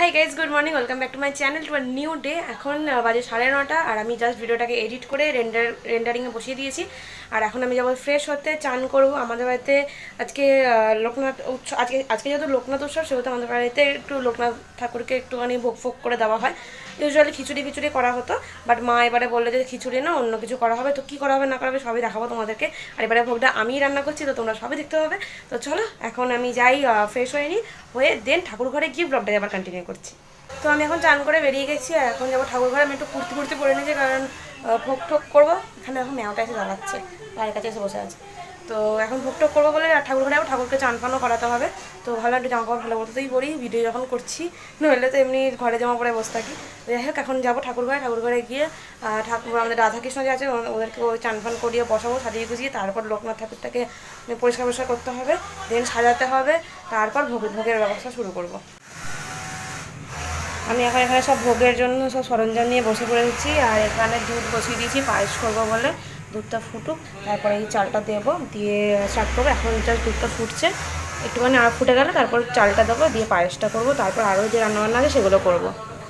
High guys good morning welcome back to my channel to new day. এখন বাজে 9:30 আর আমি just ভিডিওটাকে edit করে রেন্ডারিংয়ে বসিয়ে দিয়েছি। আর এখন আমি যাবো ফ্রেশ হতে, চান করবো। আমাদের বাড়িতে আজকে লোকনাথ উৎসব, আজকে যেহেতু লোকনাথ উৎসব সেহেতু আমাদের বাড়িতে একটু লোকনাথ ঠাকুরকে একটুখানি ভোগ ফোগ করে দেওয়া হয়। ইউজুয়ালি খিচুড়ি করা হতো, বাট মা এবারে বললে যে খিচুড়ি না অন্য কিছু করা হবে। তো কী করা হবে না করা হবে সবই দেখাবো তোমাদেরকে। আর এবারে ভোগটা আমিই রান্না করছি, তো তোমরা সবই দেখতে হবে। তো চলো এখন আমি যাই, ফ্রেশ হয়ে নিই, হয়ে দেন ঠাকুর ঘরে গিয়ে ব্লগটাকে আবার কন্টিনিউ করছি। তো আমি এখন চান করে বেরিয়ে গেছি আর এখন যাবো ঠাকুর ঘরে। আমি একটু কুর্তি পরে নিয়েছি কারণ ভোগ ঠোক করবো। এখানে এখন মেয়াটা এসে দাঁড়াচ্ছে, গায়ের কাছে এসে বসে আছে। তো এখন ভোগ টোক করবো বলে আর ঠাকুর ঘরে যাবো, ঠাকুরকে চান ফানও করাতে হবে। তো ভালো একটু জামা কাপড় ভালো মতোই পরি, ভিডিও যখন করছি, নইলে তো এমনি ঘরে জামা পরে বসে থাকি। যাই হোক এখন যাবো ঠাকুর ঘরে গিয়ে ঠাকুর আমাদের রাধাকৃষ্ণ যে আছে ওদেরকে ওই চান ফান করিয়ে বসাবো, সাজিয়ে গুজিয়ে। তারপর লোকনাথ ঠাকুরটাকে পরিষ্কার করতে হবে, দেন সাজাতে হবে, তারপর ভোগের ব্যবস্থা শুরু করবো। আমি এখন এখানে সব ভোগের জন্য সব সরঞ্জাম নিয়ে বসে পড়েছি। আর এখানে দুধ বসিয়ে দিয়েছি পায়েস করবো বলে, দুধটা ফুটুক, তারপরে এই চালটা দেবো, দিয়ে স্টার্ট করবো। এখন জাস্ট দুধটা ফুটছে, একটুখানি আর ফুটে গেলে তারপর চালটা দেবো, দিয়ে পায়েসটা করবো, তারপর আরও যে রান্নাবান্না আছে সেগুলো করবো।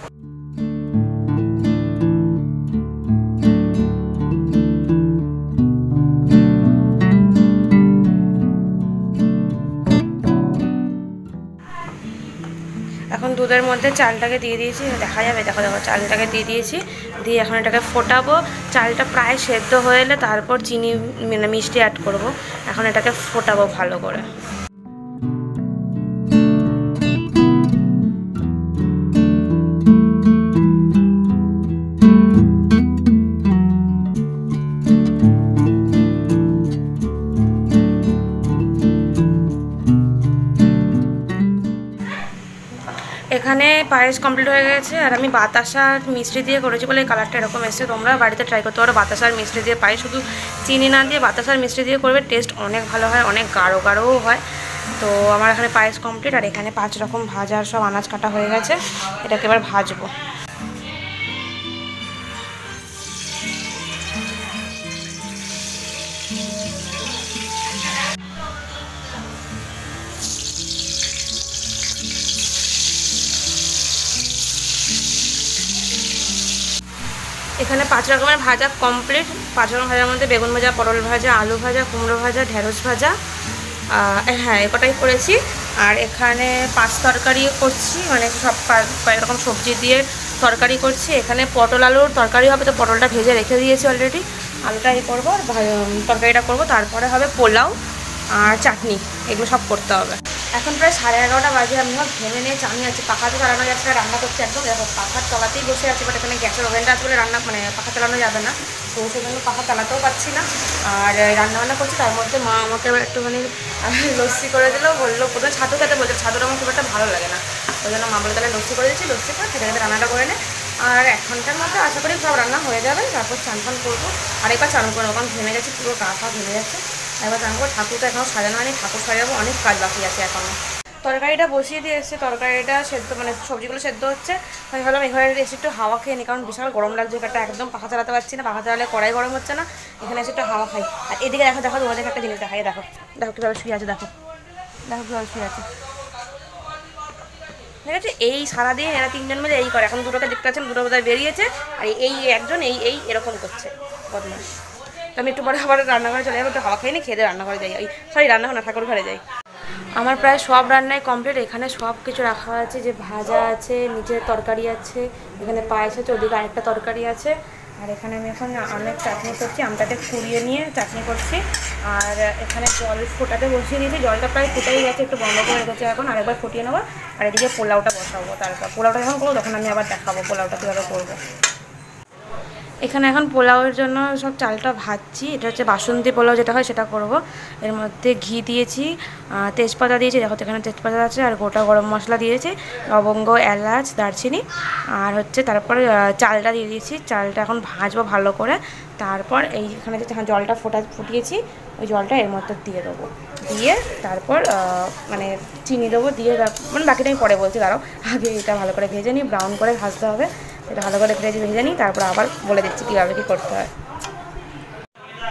এখন দুধের মধ্যে চালটাকে দিয়ে দিয়েছি, দেখা যাবে, দেখো চালটাকে দিয়ে দিয়েছি, দিয়ে এখন এটাকে ফোটাবো। চালটা প্রায় সেদ্ধ হয়ে এলে তারপর চিনি মানে মিষ্টি অ্যাড করব। এখন এটাকে ফোটাবো ভালো করে। এখানে পায়েস কমপ্লিট হয়ে গেছে আর আমি বাতাসা আর মিষ্টি দিয়ে করেছি বলে এই কালারটা এরকম এসেছে। তোমরা বাড়িতে ট্রাই করতে পারো বাতাসা আর মিষ্টি দিয়ে পায়েস, শুধু চিনি না দিয়ে বাতাসা আর মিষ্টি দিয়ে করবে, টেস্ট অনেক ভালো হয়, অনেক গাঢ়ও হয়। তো আমার এখানে পায়েস কমপ্লিট আর এখানে 5 রকম ভাজার সব আনাজ কাটা হয়ে গেছে, এটাকে এবার ভাজবো। এখানে 5 রকমের ভাজা কমপ্লিট। 5 রকম ভাজার মধ্যে বেগুন ভাজা, পটল ভাজা, আলু ভাজা, কুমড়ো ভাজা, ঢেঁড়স ভাজা, হ্যাঁ এটাই করেছি। আর এখানে 5 তরকারি করছি, মানে সব কয়েক রকম সবজি দিয়ে তরকারি করছি। এখানে পটল আলুর তরকারি হবে, তো পটলটা ভেজে রেখে দিয়েছি অলরেডি। আলুটা করবো, তরকারিটা করবো, তারপরে হবে পোলাও আর চাটনি, এগুলো সব করতে হবে। এখন প্রায় 11:30 বাজে। আমি সব ঘেমে নিয়ে চানি আছে, পাখাতে চালানো যাচ্ছে না, রান্না করছি একদম। দেখো পাখার তলাতেই বসে আছে, বাট এখানে গ্যাসের ওভেনটা আছে বলে রান্না মানে পাখা চালানো যাবে না, তো সেজন্য পাখা চালাতেও পারছি না। আর রান্নাবান্না করছি, তার মধ্যে মা আমাকে একটুখানি লস্যি করে দিল, বললো প্রথমে ছাতু খেতে বলছে, ছাতুটা আমার খুব একটা ভালো লাগে না, ওই জন্য মা বলে তাহলে লস্যি করে দিচ্ছি, লস্যি করে খেতে খেতে রান্নাটা করে নে। আর 1 ঘন্টার মধ্যে আশা করি সব রান্না হয়ে যাবে, তারপর চান ফান করবো। আর একবার চান করবো, কারণ ঘেমে গেছি, পুরো গা ফা ঘেমে যাচ্ছে। একবার চান করবো। ঠাকুরটা এখনও সাজানো হয়নি, ঠাকুর সাজাবো, অনেক কাজ বাকি আছে এখনও। তরকারিটা বসিয়ে দিয়ে এসছে, তরকারিটা সেদ্ধ মানে সবজিগুলো সেদ্ধ হচ্ছে। আমি ভাবলাম এখানে এসে একটু হাওয়া খেয়ে নিই, কারণ বিশাল গরম লাগছে, একটা একদম পাখা চালাতে পারছি না, পাখা চালালে কড়াই গরম হচ্ছে না, এখানে এসে একটু হাওয়া খাই। আর এদিকে দেখো তোমাদের একটা জিনিস দেখাই, দেখো কীভাবে শুয়ে আছে, দেখো কীভাবে শুয়ে আছে, ঠিক আছে। এই সারাদিন এরা 3 জন মিলে এই করে, এখন দুটোকে দেখতে পাচ্ছেন, দুটো বোধহয় বেরিয়েছে, আর এই একজন এই এরকম করছে বদমাস। তো আমি একটু পরে আবার রান্নাঘরে চলে যাবো, একটু হাওয়া খাই নি, খেয়ে রান্নাঘরে যাই, রান্নাঘর না ঠাকুর ঘরে যাই। আমার প্রায় সব রান্নাই কমপ্লিট। এখানে সব কিছু রাখা আছে, যে ভাজা আছে, নিচে তরকারি আছে, এখানে পায়েস আছে, ওদিকে আরেকটা তরকারি আছে। আর এখানে আমি এখন অনেক চাটনি করছি, আমটাকে কুড়িয়ে নিয়ে চাটনি করছি। আর এখানে জল ফোটাতে বসিয়ে দিয়েছি, জলটা প্রায় ফুটেই গেছে, একটু বন্ধ করে রেখেছি, এখন আরেকবার ফুটিয়ে নেবো। আর এদিকে পোলাওটা বসাবো, তারপর পোলাওটা যখন করবো তখন আমি আবার দেখাবো পোলাওটা কীভাবে করবো। এখানে এখন পোলাওয়ের জন্য সব চালটা ভাজছি। এটা হচ্ছে বাসন্তী পোলাও যেটা হয় সেটা করব। এর মধ্যে ঘি দিয়েছি, তেজপাতা দিয়েছি, দেখো এখানে তেজপাতা আছে, আর গোটা গরম মশলা দিয়েছি, লবঙ্গ, এলাচ, দারচিনি, আর হচ্ছে তারপরে চালটা দিয়ে দিয়েছি। চালটা এখন ভাজবো ভালো করে, তারপর এইখানে যে জলটা ফুটিয়েছি ওই জলটা এর মধ্যে দিয়ে দেবো, দিয়ে তারপর মানে চিনি দেবো, দিয়ে মানে বাকিটা আমি পরে বলছি, দাঁড়াও আগে এটা ভালো করে ভেজে নিই, ব্রাউন করে ভাজতে হবে। এটা ভালো করে ভেজে নিই, তারপর আবার বলে দিচ্ছি কীভাবে কী করতে হয়।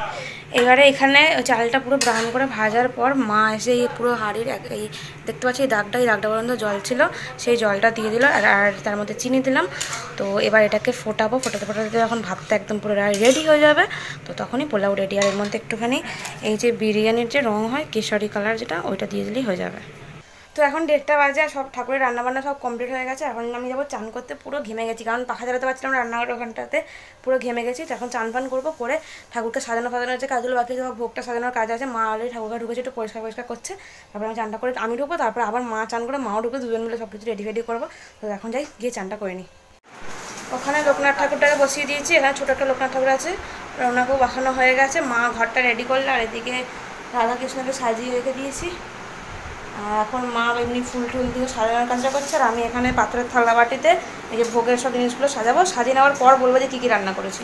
এবারে এখানে চালটা পুরো ব্রাউন করে ভাজার পর মা এসে এই পুরো হাঁড়ির এই দেখতে পাচ্ছি এই দাগটা পর্যন্ত জল ছিল, সেই জলটা দিয়ে দিল আর তার মধ্যে চিনি দিলাম। তো এবার এটাকে ফোটাতে যখন ভাতটা একদম পুরো রেডি হয়ে যাবে তো তখনই পোলাও রেডি। আর এর মধ্যে একটুখানি এই যে বিরিয়ানির যে রং হয় কেশরি কালার যেটা, ওইটা দিয়ে দিলেই হয়ে যাবে। তো এখন 1:30 বাজে, সব ঠাকুরের রান্নাবান্না সব কমপ্লিট হয়ে গেছে। এখন আমি যাবো চান করতে, পুরো ঘেমে গেছি কারণ পাখা চালাতে পারছিলাম রান্নাঘরের ওখানটাতে, পুরো ঘেমে গেছি। তো এখন চান ফান করবো, করে ঠাকুরকে সাজানোর যে কাজগুলো বাকি আছে, ভোগটা সাজানোর কাজ আছে, মা অলরেডি ঠাকুরকে ঢুকেছে, একটু পরিষ্কার করছে। তারপরে আমি চানটা করে আমি ঢুকবো, তারপর আবার মা চান করে মাও ঢুকবে, দুজন মিলে সব কিছু রেডি করবো। তো এখন যাই গিয়ে চানটা করে নিই। ওখানে লোকনাথ ঠাকুরটাকে বসিয়ে দিয়েছি, এখানে ছোটো একটা লোকনাথ ঠাকুর আছে, ওনাকেও বসানো হয়ে গেছে। মা ঘরটা রেডি করলো আর এদিকে রাধাকৃষ্ণকে সাজিয়ে রেখে দিয়েছি। আর এখন মা এমনি ফুল টুল দিয়ে সাজানোর কাজটা করছে, আর আমি এখানে পাত্রের থালা বাটিতে এই যে ভোগের সব জিনিসগুলো সাজাবো। সাজিয়ে নেওয়ার পর বলবো যে কী কী রান্না করেছি।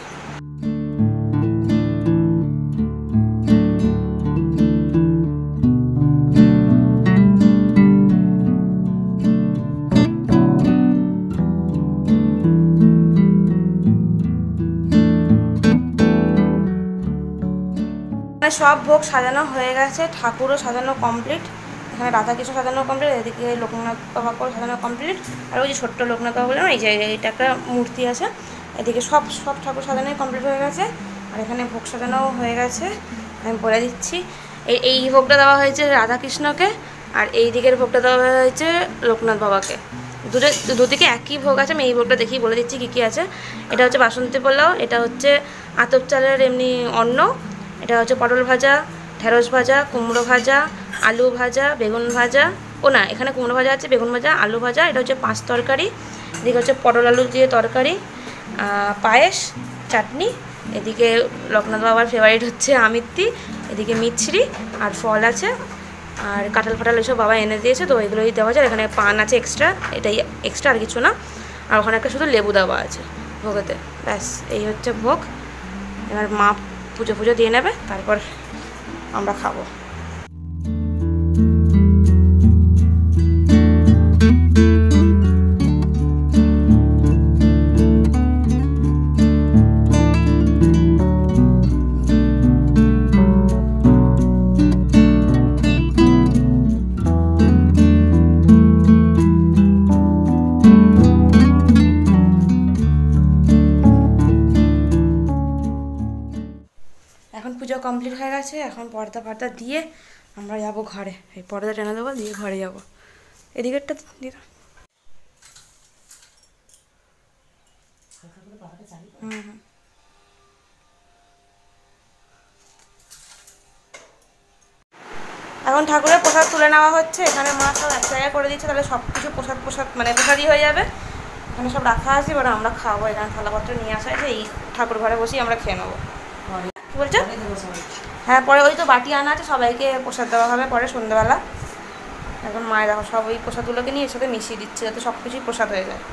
সব ভোগ সাজানো হয়ে গেছে, ঠাকুরও সাজানো কমপ্লিট, এখানে রাধাকৃষ্ণ সাজানো কমপ্লিট, এদিকে লোকনাথ বাবাকেও সাজানো কমপ্লিট। আর ওই যে ছোট্ট লোকনাথ বাবা বললাম এই যে এইটা একটা মূর্তি আছে, এদিকে সব ঠাকুর সাজানোই কমপ্লিট হয়ে গেছে। আর এখানে ভোগ সাজানোও হয়ে গেছে, আমি বলে দিচ্ছি। এই ভোগটা দেওয়া হয়েছে রাধাকৃষ্ণকে, আর এই দিকের ভোগটা দেওয়া হয়েছে লোকনাথ বাবাকে। দুদিকে একই ভোগ আছে, আমি এই ভোগটা দেখেই বলে দিচ্ছি কী কী আছে। এটা হচ্ছে বাসন্তী পোলাও, এটা হচ্ছে আতপ চালের এমনি অন্ন, এটা হচ্ছে পটল ভাজা, ঢেঁড়স ভাজা, কুমড়ো ভাজা, আলু ভাজা, বেগুন ভাজা, না এখানে কুমড়ো ভাজা আছে, বেগুন ভাজা, আলু ভাজা, এটা হচ্ছে 5 তরকারি, এদিকে হচ্ছে পটল আলু দিয়ে তরকারি, পায়েস, চাটনি, এদিকে লোকনাথ বাবার ফেভারিট হচ্ছে আমিত্তি, এদিকে মিছরি আর ফল আছে, আর কাঁঠাল ফাটাল এসব বাবা এনে দিয়েছে, তো এগুলোই দেওয়া যায়। এখানে পান আছে এক্সট্রা, এটাই এক্সট্রা আর কিছু না। আর ওখানে একটা শুধু লেবু দেওয়া আছে ভোগেতে, ব্যাস এই হচ্ছে ভোগ। এবার মা পুজো দিয়ে নেবে, তারপর আমরা খাবো। পুজো কমপ্লিট হয়ে গেছে, এখন পর্দা দিয়ে আমরা যাবো ঘরে। এই পর্দা টেনে দেবো, দিয়ে ঘরে যাবো। এদিকেরটা দিয়ে এখন ঠাকুরের প্রসাদ তুলে নেওয়া হচ্ছে। এখানে মা সব এক জায়গায় করে দিচ্ছে, তাহলে সব কিছু প্রসাদ মানে প্রসাদই হয়ে যাবে। এখানে সব রাখা আছে, এবার আমরা খাবো। এখানে থালাপত্র নিয়ে আসা আছে, এই ঠাকুর ঘরে বসেই আমরা খেয়ে নেবো। কি বলছো? হ্যাঁ, পরে ওই তো বাটি আনা আছে, সবাইকে প্রসাদ দেওয়া হবে পরে সন্ধ্যেবেলা। এখন মায়ের দেখো সব ওই প্রসাদগুলোকে নিয়ে এর সাথে মিশিয়ে দিচ্ছে, যাতে সব কিছুই প্রসাদ হয়ে যায়।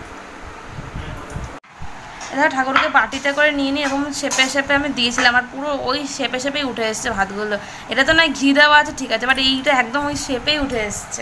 এবার ঠাকুরকে বাটিতে করে নিয়ে এবং শেপে আমি দিয়েছিলাম, আর পুরো ওই শেপেই উঠে এসছে ভাতগুলো। এটা তো নয় ঘি দেওয়া আছে ঠিক আছে, বাট এইটা একদম ওই শেপেই উঠে এসছে।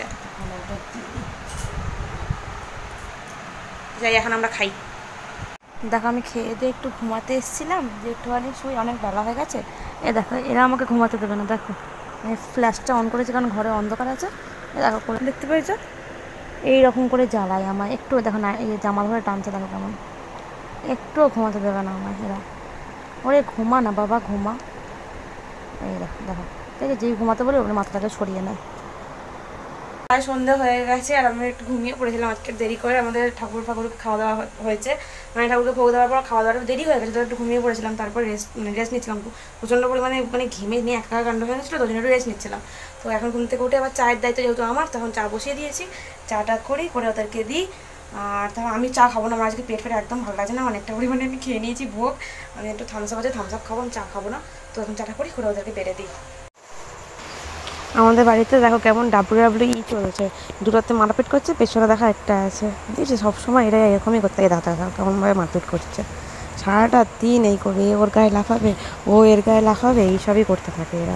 যাই এখন আমরা খাই। দেখো আমি খেয়ে দিয়ে একটু ঘুমাতে এসেছিলাম, যে একটুখানি শুই, অনেক বেলা হয়ে গেছে। দেখো এরা আমাকে ঘুমাতে দেবে না, দেখো ফ্ল্যাশটা অন করেছে কারণ ঘরে অন্ধকার আছে। দেখো করে দেখতে পেয়েছো, এইরকম করে জ্বালায় আমায়। একটু দেখো না, এই জামা ধরে টানছে, দেখো কেমন, একটুও ঘুমাতে দেবে না আমায় এরা। ওরে ঘুমা না বাবা, ঘুমা। এই দেখো দেখো, ঠিক আছে, যেই ঘুমাতে বলে ওপরে মাথাটাকে সরিয়ে নেয়। প্রায় সন্ধ্যা হয়ে গেছে, আর আমি একটু ঘুমিয়ে পড়েছিলাম আজকে দেরি করে। আমাদের ঠাকুরকে খাওয়া দাওয়া হয়েছে, মানে ঠাকুরকে ভোগ দেওয়ার পর খাওয়া দাওয়াটা দেরি হয়ে গেছে, তো একটু ঘুমিয়ে পড়েছিলাম। তারপর রেস্ট নিচ্ছিলাম, প্রচণ্ড পরিমাণে ঘেমে নিয়ে একাকার কাণ্ড হয়ে গেছিলো, তো জন্য একটু রেস্ট নিচ্ছিলাম। তো এখন ঘুম থেকে উঠে আবার চায়ের দায়িত্ব যেহেতু আমার, তখন চা বসিয়ে দিয়েছি, চাটা করে ওদেরকে দিই। আর তারপর আমি চা খাবো না, আমার আজকে পেট একদম ভালো লাগছে না, অনেকটা পরিমাণে আমি খেয়ে নিয়েছি ভোগ। আমি একটু থামসাপ আছে, থামসাপ খাবো, আমি চা খাবো না। তো এখন চাটা করে ওদেরকে বেড়ে দিই। আমাদের বাড়িতে দেখো কেমন ডাব্লিউ চলছে, দুটোতে মারপিট করছে, পেছনে দেখা একটা আছে, বুঝেছি সবসময় এরা এরকমই করতে থাকে, দেখা কেমনভাবে মারপিট করছে সারাটা দিন। এই করে ওর গায়ে লাফাবে, ও এর গায়ে লাফাবে, এইসবই করতে থাকে এরা।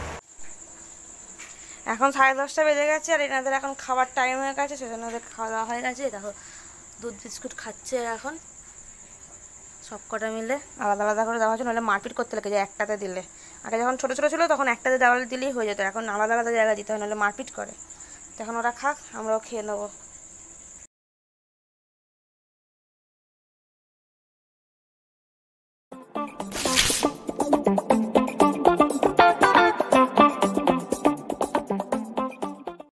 এখন 10:30 বেজে গেছে, আর এনাদের এখন খাবার টাইম হয়ে গেছে, সেজন্য ওদের খাওয়া দাওয়া হয়ে গেছে। দেখো দুধ বিস্কুট খাচ্ছে এখন সব কটা মিলে, আলাদা আলাদা করে দেওয়া হচ্ছে, নাহলে মারপিট করতে লেগে যায় একটাতে দিলে। আগে যখন ছোটো ছোটো ছিল তখন একটাতে দেওয়াল দিলেই হয়ে যেত, এখন আলাদা আলাদা জায়গা দিতে হয়, নাহলে মারপিট করে। তো এখন ওরা খাক, আমরাও খেয়ে নেবো।